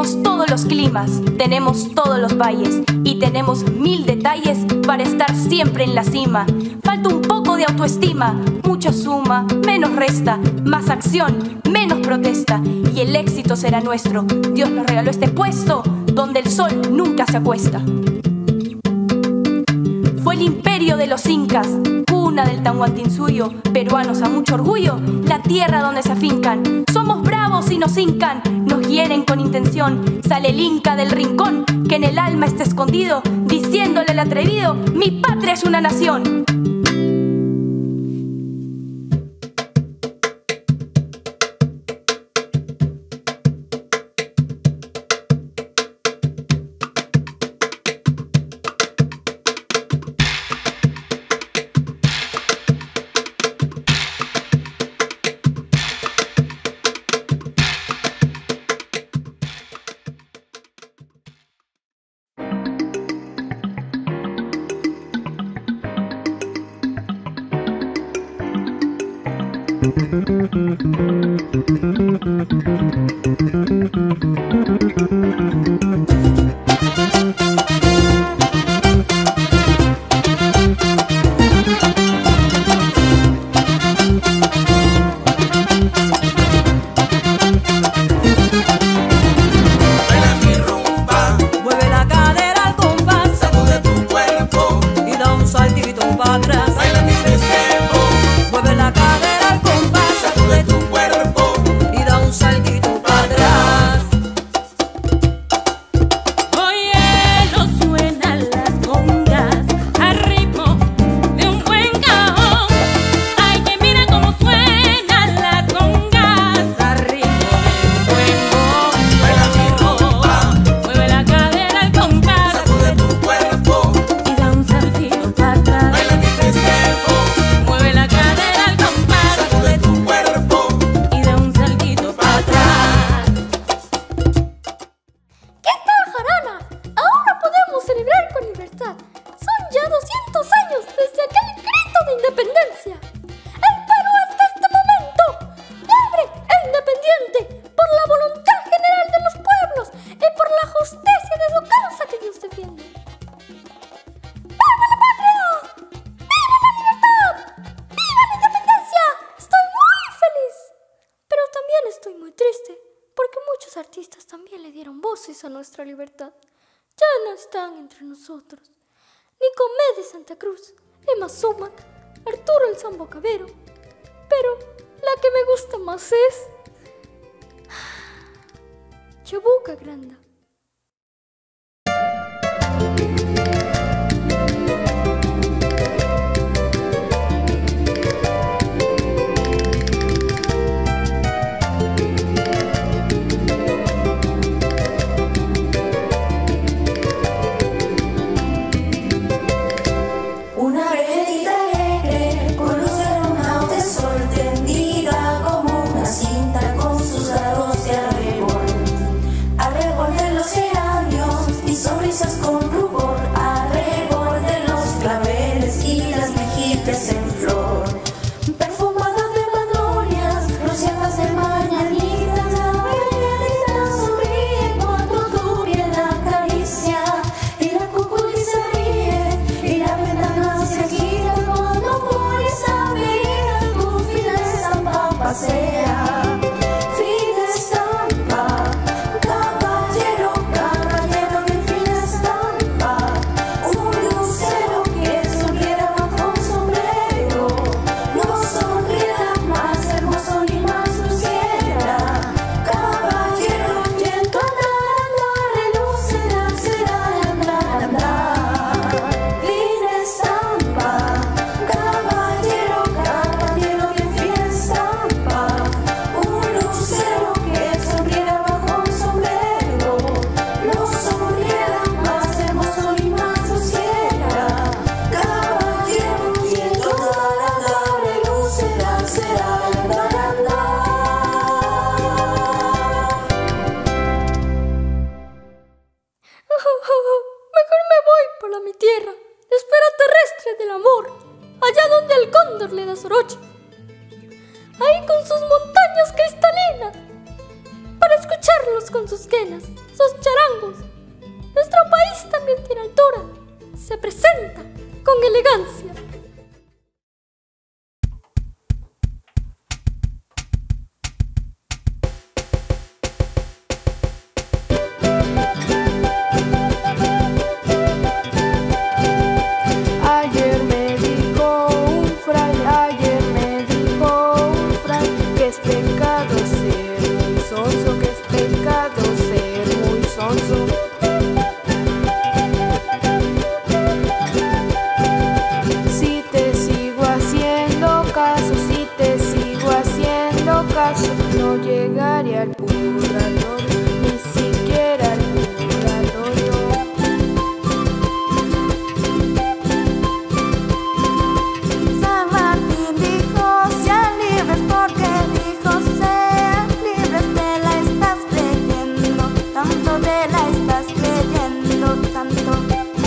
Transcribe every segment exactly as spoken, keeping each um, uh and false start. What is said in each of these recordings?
Tenemos todos los climas, tenemos todos los valles y tenemos mil detalles para estar siempre en la cima. Falta un poco de autoestima, mucho suma, menos resta, más acción, menos protesta y el éxito será nuestro. Dios nos regaló este puesto donde el sol nunca se acuesta. Fue el imperio de los incas, cuna del Tahuantinsuyo, peruanos a mucho orgullo, la tierra donde se afincan. Somos bravos y nos hincan, nos hieren con intención. Sale el inca del rincón, que en el alma está escondido, diciéndole al atrevido, mi patria es una nación. A nuestra libertad ya no están entre nosotros. Nicomé de Santa Cruz, Emma Sumac, Arturo el Sambo Cabero, pero la que me gusta más es Chabuca Granda. cóndor le da soroche, ahí con sus montañas cristalinas, para escucharlos con sus quenas, sus charangos. Nuestro país también tiene altura, se presenta con elegancia. Ayer me dijo un fraile, ayer me dijo un fraile que es pecado ser muy sonso, que es pecado ser muy sonso. Si te sigo haciendo caso, si te sigo haciendo caso, no llegaré al purgatorio, ni siquiera al purgatorio. San Martín dijo, sean libres, porque dijo, sean libres, te la estás creyendo, tanto te la estás creyendo, tanto.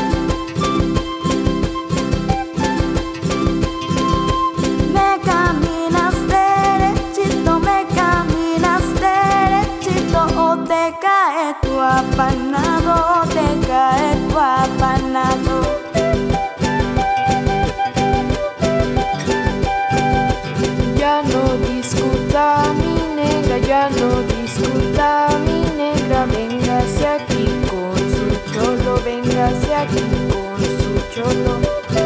Me caminas derechito, me caminas derechito, o te cae tu apanado, o te cae tu apanado. Ya no discuta mi negra, ya no discuta mi negra, véngase aquí con su cholo, véngase aquí con su cholo.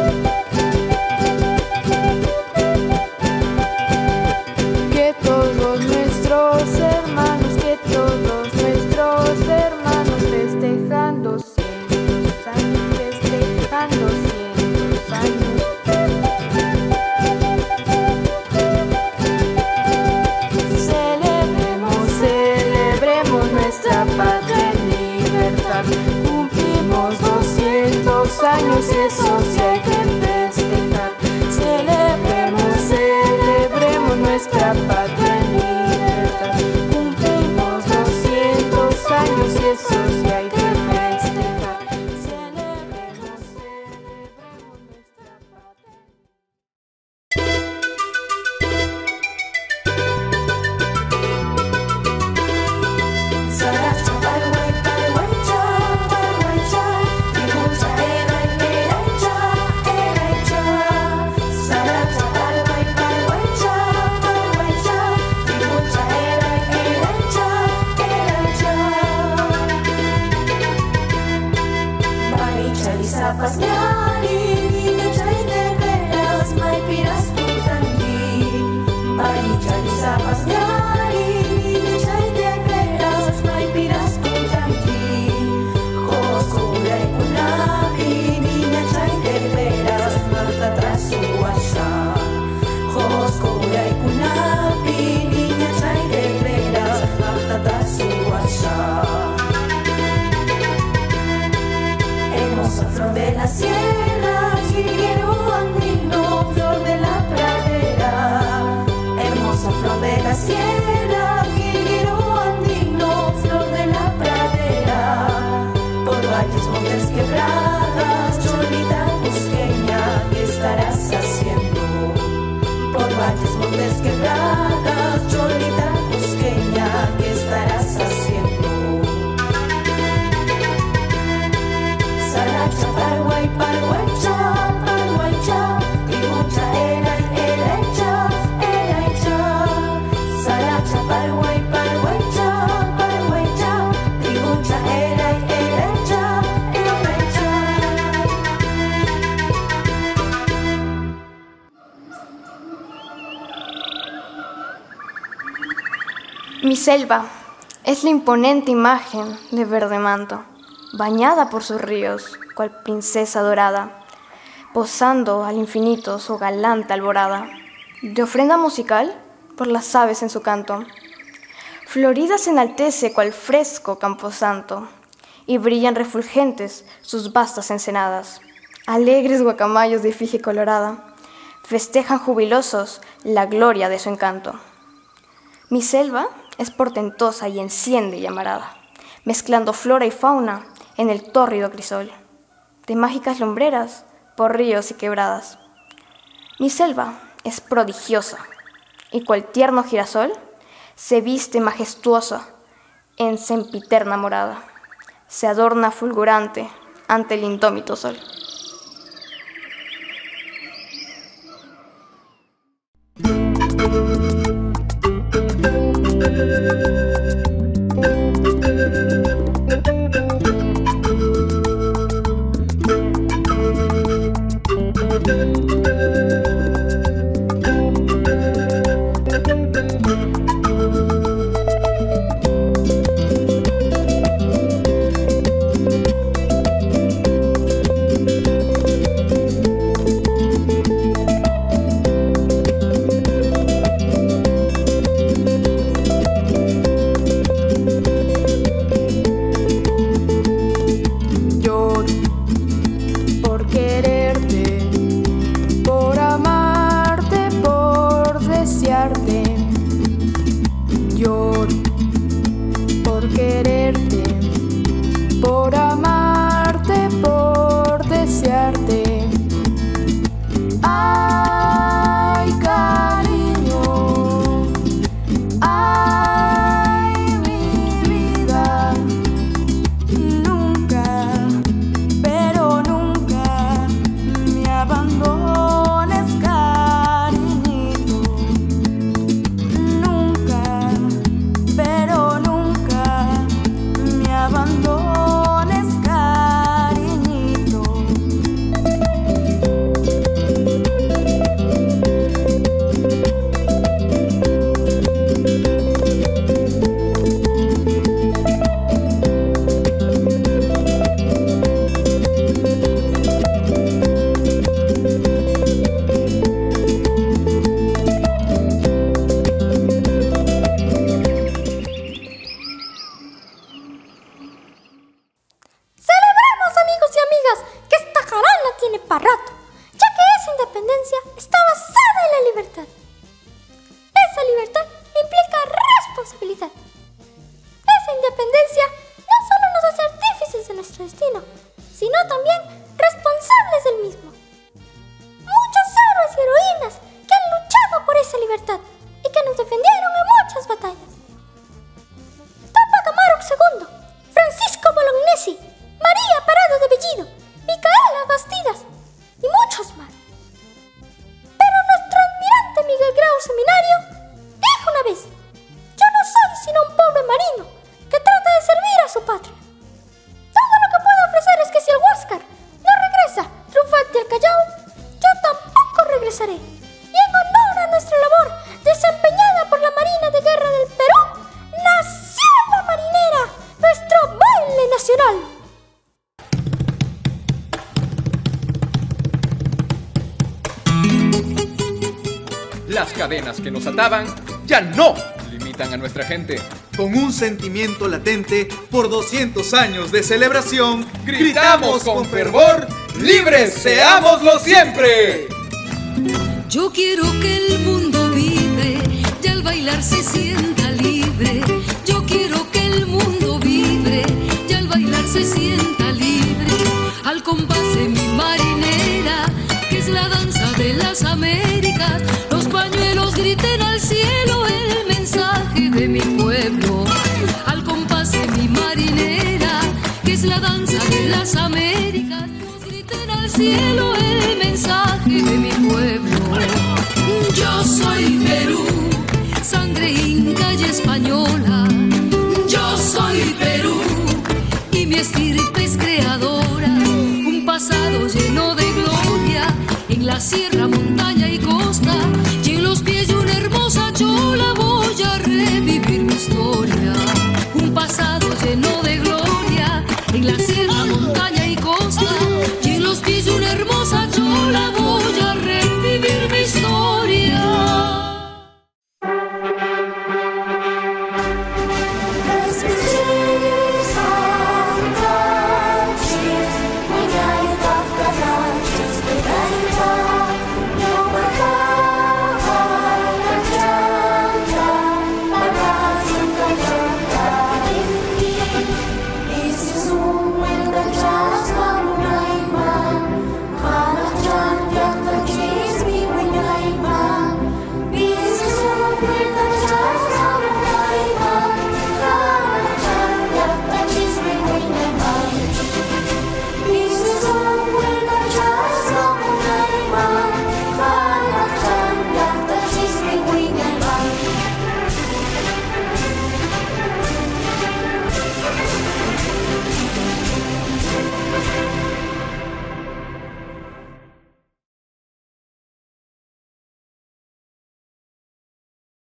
Que todos nuestros hermanos, que todos nuestros hermanos festejando cientos años, festejando cientos años. Celebremos, celebremos nuestra patria en libertad. Cumplimos doscientos años y eso sí hay que festejar. Celebremos, celebremos nuestra patria en libertad. Cumplimos doscientos años y eso sí hay que festejar. Celebremos, celebremos nuestra patria. Saracha, Paraguay, Paraguay, cha, Paraguay, cha, tribucha, era, era, cha, era, cha. Saracha, Paraguay, Paraguay, cha, Paraguay, cha, tribucha, era, era, cha, era, cha. Maricha, lizapas, ñari, niña, chay, de veras, maipiras, tutangi. Maricha, lizapas, ñari, niña, chay, de veras, maipiras, tutangi. Josura y kunapi, niña, chay, de veras, mata tras su guasha. Josura y kunapi, niña, chay, de veras, mata tras su guasha. Hermosa flor de la sierra, jilguero andino, flor de la pradera. Hermosa flor de la sierra, jilguero andino, flor de la pradera. Por valles, montes, quebradas, cholita cusqueña, ¿qué estarás haciendo? Por valles, montes, quebradas, cholita cusqueña, ¿qué estarás haciendo? Saracha, Paraguay, Paraguay, cha, Paraguay, cha, tribucha, era, era, cha, era, cha. Saracha, Paraguay, Paraguay, cha, Paraguay, cha, tribucha, era, era, cha, era, cha. Mi selva es la imponente imagen de verde manto, bañada por sus ríos, cual princesa dorada, posando al infinito su galante alborada, de ofrenda musical por las aves en su canto. Florida se enaltece cual fresco camposanto, y brillan refulgentes sus vastas ensenadas. Alegres guacamayos de efigie colorada, festejan jubilosos la gloria de su encanto. Mi selva es portentosa y enciende llamarada, mezclando flora y fauna en el tórrido crisol, de mágicas lumbreras por ríos y quebradas. Mi selva es prodigiosa, y cual tierno girasol se viste majestuosa en sempiterna morada, se adorna fulgurante ante el indómito sol. Las cadenas que nos ataban ya no limitan a nuestra gente. Con un sentimiento latente por doscientos años de celebración, gritamos con fervor: ¡libres seámoslo siempre! Yo quiero que el mundo vibre y al bailar se sienta libre. Yo quiero que el mundo vibre y al bailar se sienta libre. Al compás de mi marinera, que es la danza de las Américas, los pañuelos griten al cielo el mensaje de mi pueblo. Al compás de mi marinera, que es la danza de las Américas, griten al cielo el mensaje de mi pueblo. Yo soy Perú, sangre inca y española. Yo soy Perú y mi estirpe es creadora. Un pasado lleno de gloria en la sierra, montaña y costa.